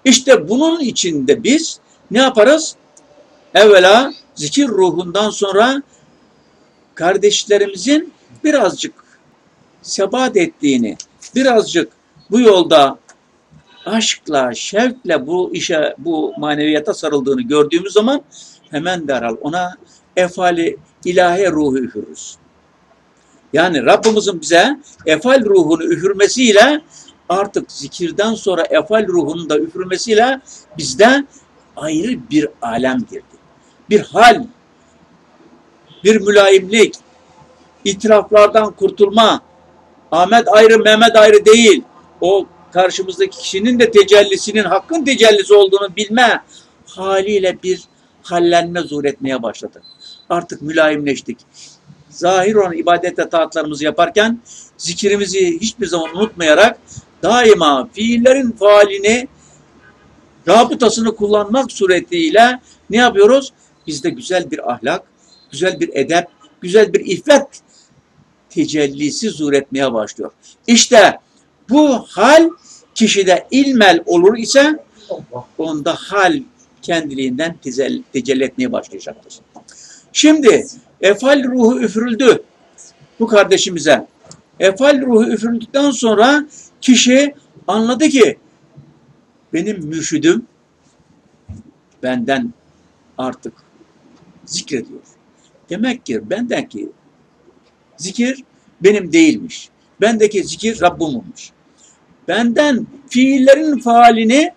İşte bunun içinde biz ne yaparız? Evvela zikir ruhundan sonra kardeşlerimizin birazcık sebat ettiğini, birazcık bu yolda aşkla, şevkle bu işe, bu maneviyata sarıldığını gördüğümüz zaman hemen derhal ona efali ilahe ruhu üfürürüz. Yani Rabbimizin bize efal ruhunu üfürmesiyle artık zikirden sonra efal ruhunun da üfürmesiyle bizde ayrı bir alem girdi. Bir hal, bir mülayimlik, itiraflardan kurtulma, Ahmet ayrı, Mehmet ayrı değil. O karşımızdaki kişinin de tecellisinin hakkın tecellisi olduğunu bilme haliyle bir hallenme zuhur etmeye başladı. Artık mülayimleştik. Zahir olan ibadet ve taatlarımızı yaparken zikrimizi hiçbir zaman unutmayarak daima fiillerin faalini, rabıtasını kullanmak suretiyle ne yapıyoruz? Bizde güzel bir ahlak, güzel bir edep, güzel bir iffet tecellisi zuhur etmeye başlıyor. İşte bu hal kişide ilmel olur ise onda hal kendiliğinden tecelli etmeye başlayacaktır. Şimdi efal ruhu üfürüldü bu kardeşimize. Efal ruhu üfürüldükten sonra kişi anladı ki benim mürşidim benden artık zikrediyor. Demek ki bendeki zikir benim değilmiş. Bendeki zikir Rabbim'miş. Benden fiillerin faalini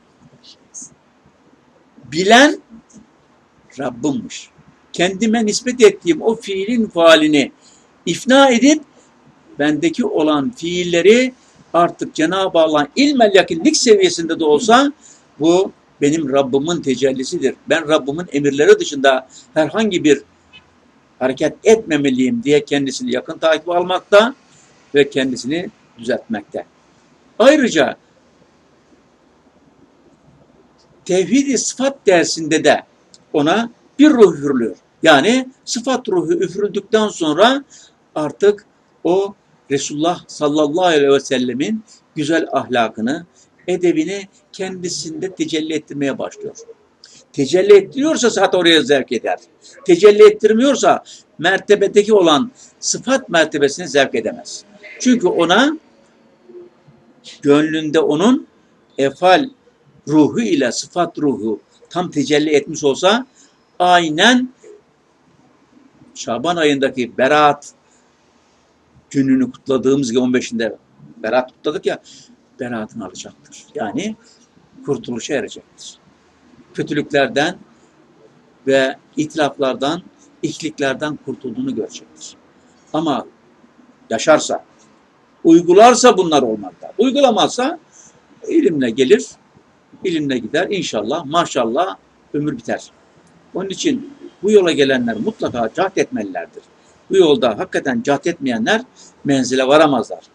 bilen Rabbimmiş. Kendime nispet ettiğim o fiilin faalini ifna edip bendeki olan fiilleri artık Cenab-ı Allah'ın ilmel yakinlik seviyesinde de olsa bu benim Rabbimin tecellisidir. Ben Rabbimin emirleri dışında herhangi bir hareket etmemeliyim diye kendisini yakın takip almakta ve kendisini düzeltmekte. Ayrıca tevhid-i sıfat dersinde de ona bir ruh üfürülüyor. Yani sıfat ruhu üfürüldükten sonra artık o Resulullah sallallahu aleyhi ve sellemin güzel ahlakını, edebini kendisinde tecelli ettirmeye başlıyor. Tecelli ettiriyorsa zaten oraya zevk eder. Tecelli ettirmiyorsa mertebedeki olan sıfat mertebesine zevk edemez. Çünkü ona gönlünde onun efal ruhu ile sıfat ruhu tam tecelli etmiş olsa aynen Şaban ayındaki Berat gününü kutladığımız gibi 15'inde Berat kutladık ya, Berat'ını alacaktır. Yani kurtuluşa erecektir. Kötülüklerden ve itilaflardan, ihliklerden kurtulduğunu görecektir. Ama yaşarsa, uygularsa bunlar olmakta. Uygulamazsa ilimle gelir, ilimle gider. İnşallah, maşallah ömür biter. Onun için bu yola gelenler mutlaka cahd etmelilerdir. Bu yolda hakikaten cahd etmeyenler menzile varamazlar.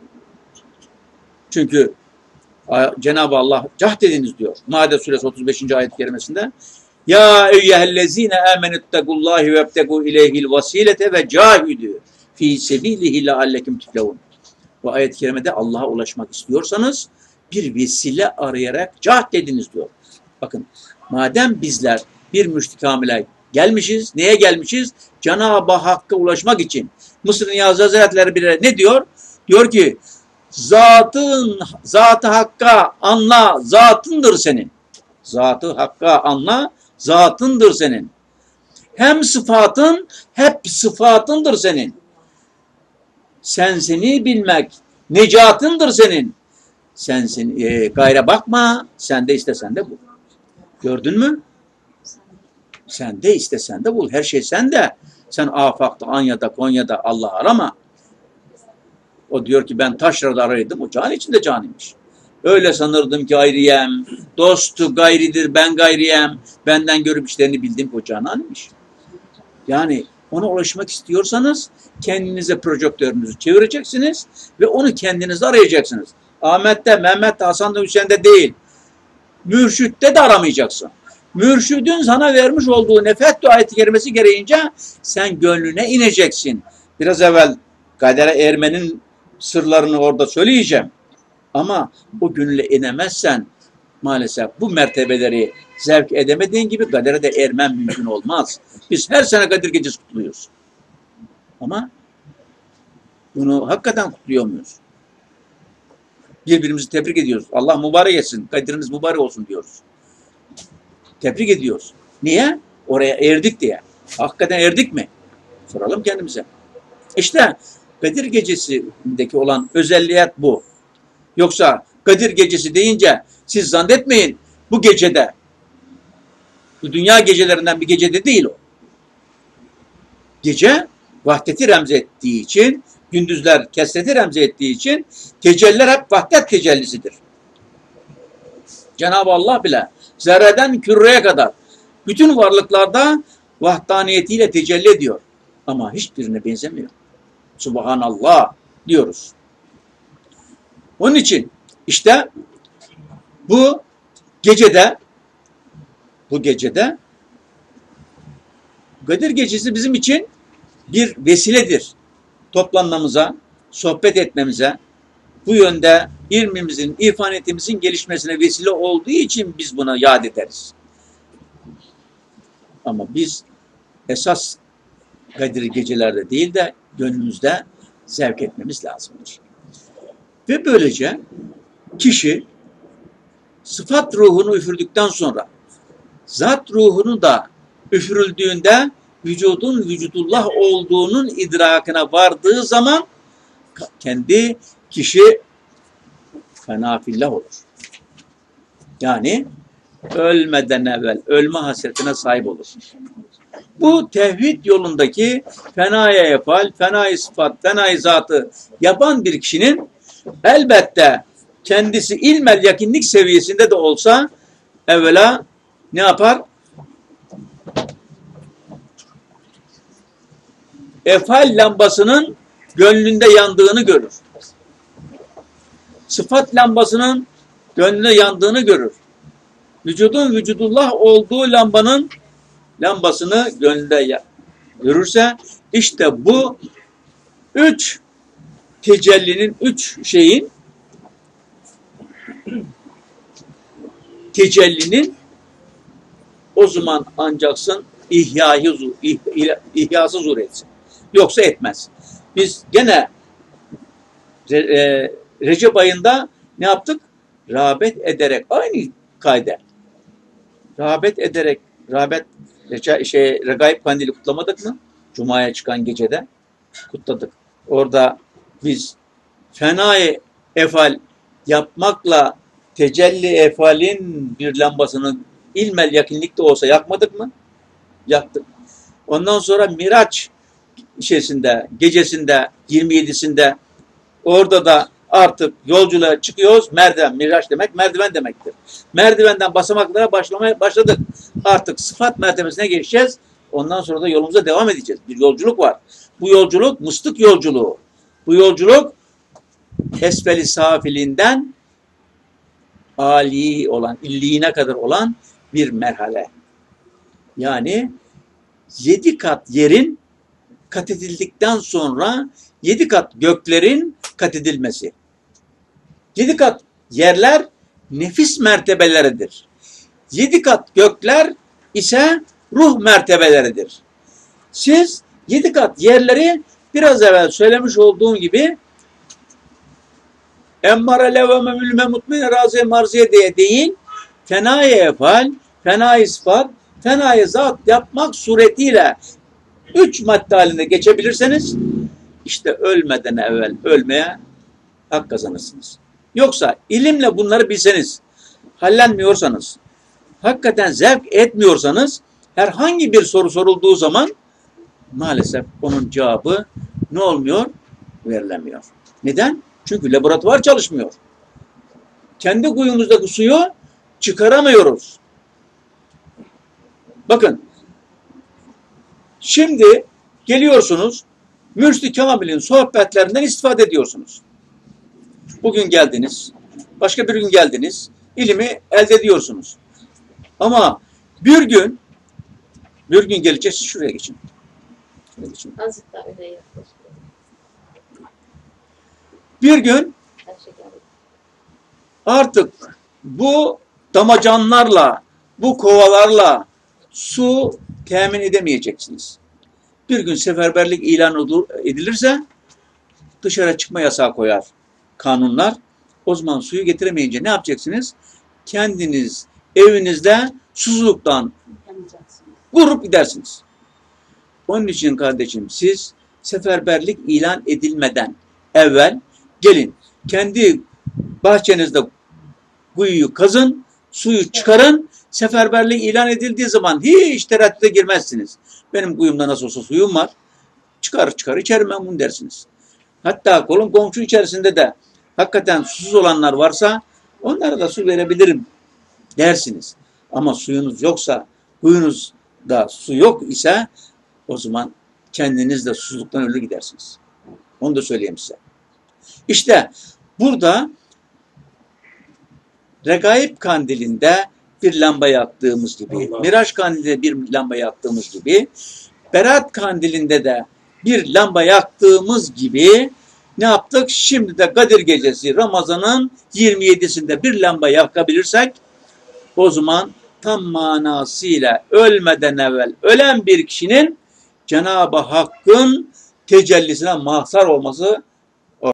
Çünkü Cenab-ı Allah cahd ediniz diyor. Maide suresi 35. ayet-i kerimesinde. Ya eyyühellezine amenüttegullahi ve ebtegu ileyhil vasilete ve cahidü fi sebilihi leallekum tuflehun. Bu ayet-i kerimede Allah'a ulaşmak istiyorsanız bir vesile arayarak cahd ediniz diyor. Bakın madem bizler bir müşrik kamile gelmişiz. Neye gelmişiz? Cenab-ı Hakk'a ulaşmak için. Mısır Niyazi Hazretleri bile ne diyor? Diyor ki zatı Hakk'a anla, zatındır senin. Zatı Hakk'a anla, zatındır senin. Hem sıfatın, hep sıfatındır senin. Sen seni bilmek, necatındır senin. Sen gayre bakma, sende istesen de bul. Gördün mü? Sende istesen de bul. Her şey sende. Sen afakta, Anya'da, Konya'da Allah arama. O diyor ki ben taşrada araydım. O can içinde canıymış. Öyle sanırdım ki gayriyem. Dostu gayridir, ben gayriyem. Benden görüp işlerini bildim ki o cananmış. Yani ona ulaşmak istiyorsanız kendinize projektörünüzü çevireceksiniz ve onu kendiniz arayacaksınız. Ahmet'te, Mehmet'te, Hasan'da, Hüseyin'de değil. Mürşütte de aramayacaksın. Mürşidin sana vermiş olduğu nefet ayeti kerimesi gereğince sen gönlüne ineceksin. Biraz evvel kadere ermenin sırlarını orada söyleyeceğim. Ama o gönüle inemezsen maalesef bu mertebeleri zevk edemediğin gibi kadere de ermen mümkün olmaz. Biz her sene Kadir Gecesi kutluyoruz. Ama bunu hakikaten kutluyor muyuz? Birbirimizi tebrik ediyoruz. Allah mübarek etsin, Kadir'iniz mübarek olsun diyoruz. Tebrik ediyoruz. Niye? Oraya erdik diye. Hakikaten erdik mi? Soralım kendimize. İşte Kadir Gecesi'ndeki olan özelliği bu. Yoksa Kadir Gecesi deyince siz zannetmeyin bu gecede, bu dünya gecelerinden bir gecede değil o. Gece vahdeti remzettiği için, gündüzler kesreti remzettiği için tecelliler hep vahdet tecellisidir. Cenab-ı Allah bile zerreden küreye kadar bütün varlıklarda vahdaniyetiyle tecelli ediyor. Ama hiçbirine benzemiyor. Subhanallah diyoruz. Onun için işte bu gecede Kadir Gecesi bizim için bir vesiledir. Toplanmamıza, sohbet etmemize, bu yönde ilmimizin, irfaniyetimizin gelişmesine vesile olduğu için biz buna yad ederiz. Ama biz esas Kadir gecelerde değil de gönlümüzde zevk etmemiz lazımdır. Ve böylece kişi sıfat ruhunu üfürdükten sonra zat ruhunu da üfürüldüğünde vücudun vücudullah olduğunun idrakına vardığı zaman kendi kişi fena fillah olur. Yani ölmeden evvel ölme hasretine sahip olur. Bu tevhid yolundaki fenaya yapal, fenayı sıfat, fenayı zatı yapan bir kişinin elbette kendisi ilmel yakinlik seviyesinde de olsa evvela ne yapar? Efal lambasının gönlünde yandığını görür. Sıfat lambasının gönlünde yandığını görür. Vücudun vücudullah olduğu lambasını gönlünde görürse işte bu üç tecellinin, tecellinin o zaman ancaksın ihyası zuhur etsin. Yoksa etmez. Biz gene Recep ayında ne yaptık? Rağbet ederek, aynı kayda. Rağbet ederek, Regaib Kandili kutlamadık mı? Cuma'ya çıkan gecede kutladık. Orada biz fenai efal yapmakla tecelli efalin bir lambasını ilmel yakınlıkta olsa yakmadık mı? Yaktık. Ondan sonra Miraç gecesinde 27'sinde orada da artık yolculuğa çıkıyoruz. Merdiven, Miraç demek merdiven demektir. Merdivenden basamaklara başladık. Artık sıfat mertebesine geçeceğiz. Ondan sonra da yolumuza devam edeceğiz. Bir yolculuk var. Bu yolculuk mıstık yolculuğu. Bu yolculuk esfeli safilinden âli olan, illiğine kadar olan bir merhale. Yani 7 kat yerin kat edildikten sonra 7 kat göklerin kat edilmesi. 7 kat yerler nefis mertebeleridir. 7 kat gökler ise ruh mertebeleridir. Siz 7 kat yerleri biraz evvel söylemiş olduğum gibi emmare levve mülme mutmine raziye marziye diye değil, fenaya efal, fenayı sıfat, fenayı zat yapmak suretiyle 3 madde halinde geçebilirseniz işte ölmeden evvel ölmeye hak kazanırsınız. Yoksa ilimle bunları bilseniz, hallenmiyorsanız, hakikaten zevk etmiyorsanız herhangi bir soru sorulduğu zaman maalesef onun cevabı ne olmuyor? Verilemiyor. Neden? Çünkü laboratuvar çalışmıyor. Kendi kuyumuzdaki suyu çıkaramıyoruz. Bakın, şimdi geliyorsunuz, Mürşid-i Kamil'in sohbetlerinden istifade ediyorsunuz. Bugün geldiniz, başka bir gün geldiniz, ilimi elde ediyorsunuz. Ama bir gün gelecek, siz şuraya geçin. Bir gün artık bu damacanlarla, bu kovalarla su temin edemeyeceksiniz. Bir gün seferberlik ilan edilirse dışarı çıkma yasağı koyar kanunlar. O zaman suyu getiremeyince ne yapacaksınız? Kendiniz evinizde susuzluktan vurup gidersiniz. Onun için kardeşim siz seferberlik ilan edilmeden evvel gelin kendi bahçenizde kuyuyu kazın, suyu çıkarın. Seferberlik ilan edildiği zaman hiç tereddüte girmezsiniz. Benim kuyumda nasıl olsa suyum var. Çıkar içerim ben bunu dersiniz. Hatta komşu içerisinde de hakikaten susuz olanlar varsa onlara da su verebilirim dersiniz. Ama suyunuz yoksa, kuyunuzda su yok ise o zaman kendiniz de susuzluktan ölür gidersiniz. Onu da söyleyeyim size. İşte burada Regaib kandilinde bir lamba yaktığımız gibi, Miraç kandilinde bir lamba yaktığımız gibi, Berat kandilinde de bir lamba yaktığımız gibi ne yaptık? Şimdi de Kadir Gecesi Ramazan'ın 27'sinde bir lamba yakabilirsek o zaman tam manasıyla ölmeden evvel ölen bir kişinin Cenab-ı Hakk'ın tecellisine mahzar olması